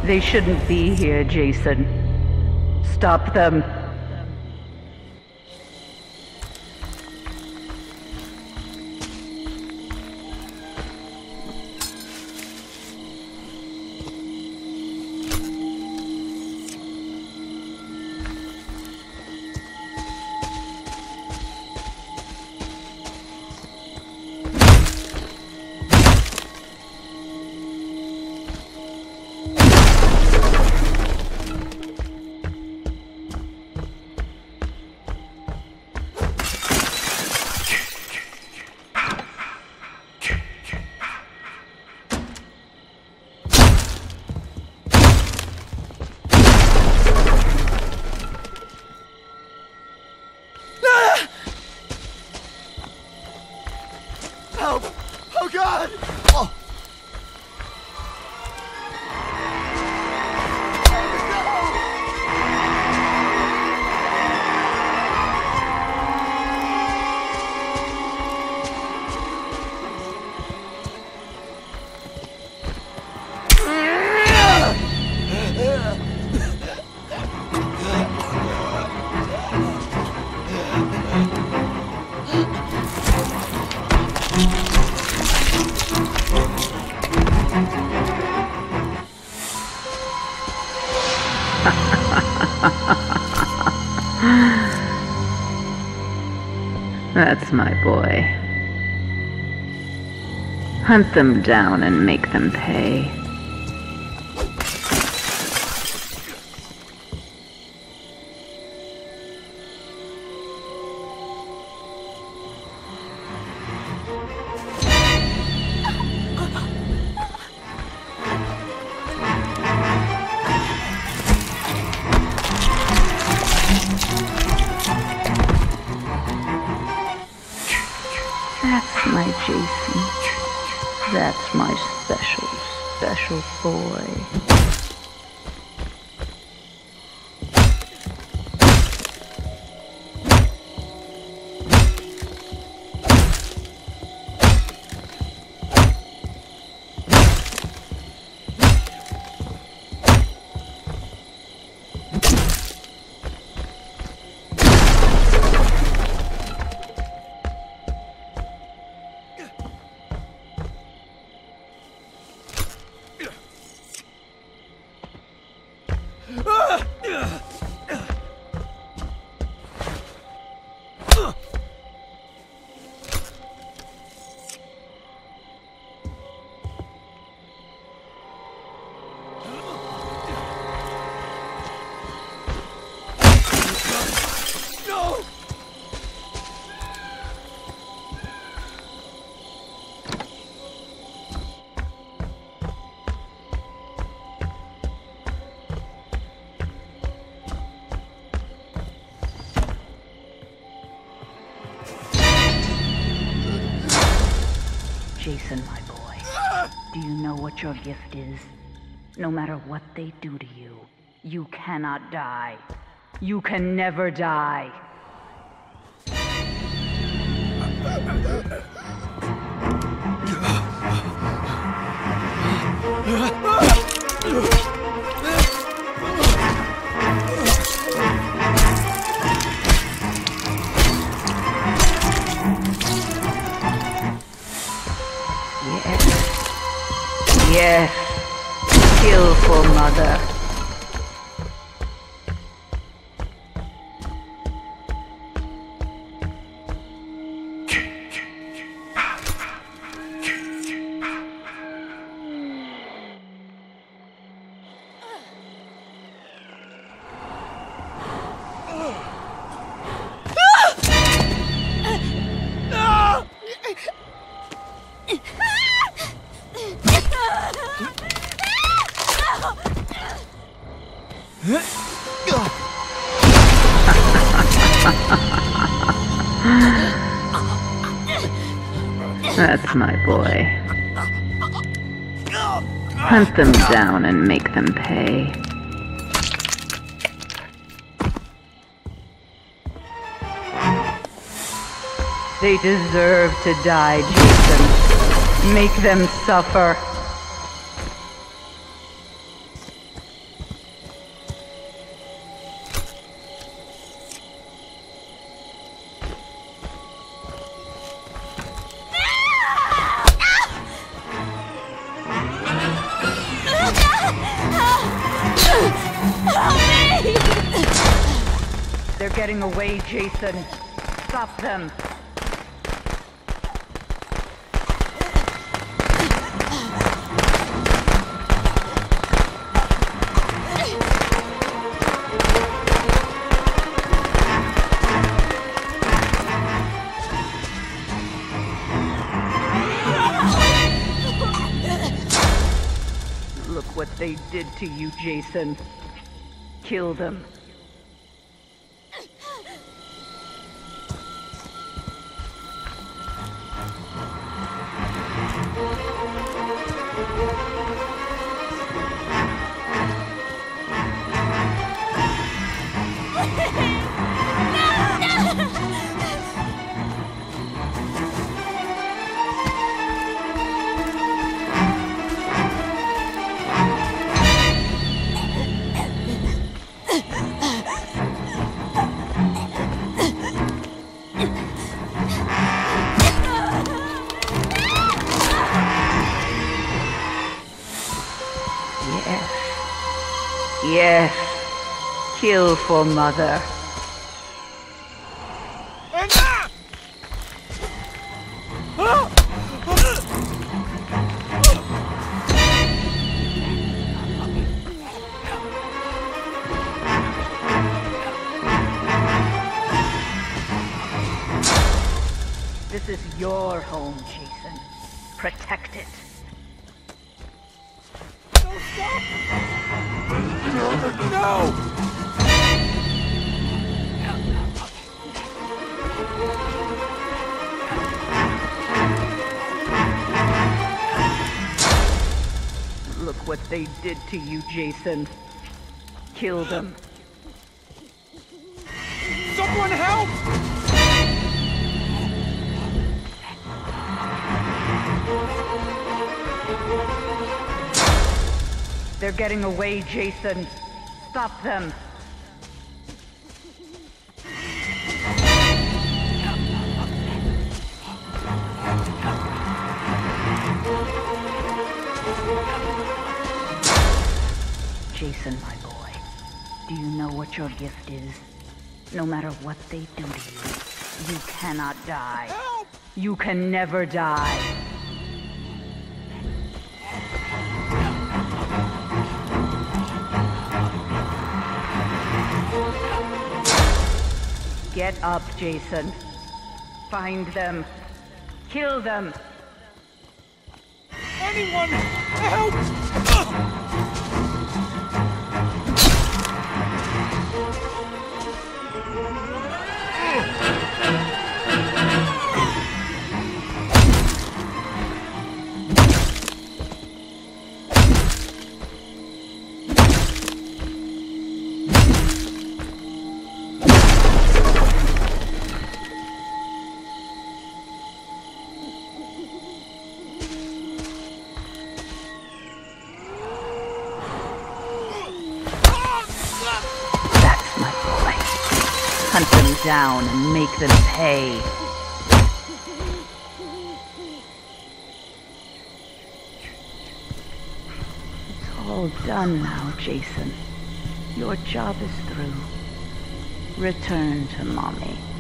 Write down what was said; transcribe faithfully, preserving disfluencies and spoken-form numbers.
They shouldn't be here, Jason. Stop them. Help! Oh God! Oh. That's my boy. Hunt them down and make them pay. That's my Jason. That's my special, special boy. Jason, my boy, do you know what your gift is? No matter what they do to you, you cannot die. You can never die. Yes, kill for mother. That's my boy. Hunt them down and make them pay. They deserve to die, Jason. Make them suffer. They're getting away, Jason. Stop them. Look what they did to you, Jason. Kill them. Yes. Kill for Mother. This is your home, Jason. Protect it. No, stop! No! Look what they did to you, Jason. Kill them. Someone help! They're getting away, Jason. Stop them. Jason, my boy, do you know what your gift is? No matter what they do to you, you cannot die. Help! You can never die. Get up, Jason. Find them. Kill them. Anyone, help! Hunt them down and make them pay. It's all done now, Jason. Your job is through. Return to Mommy.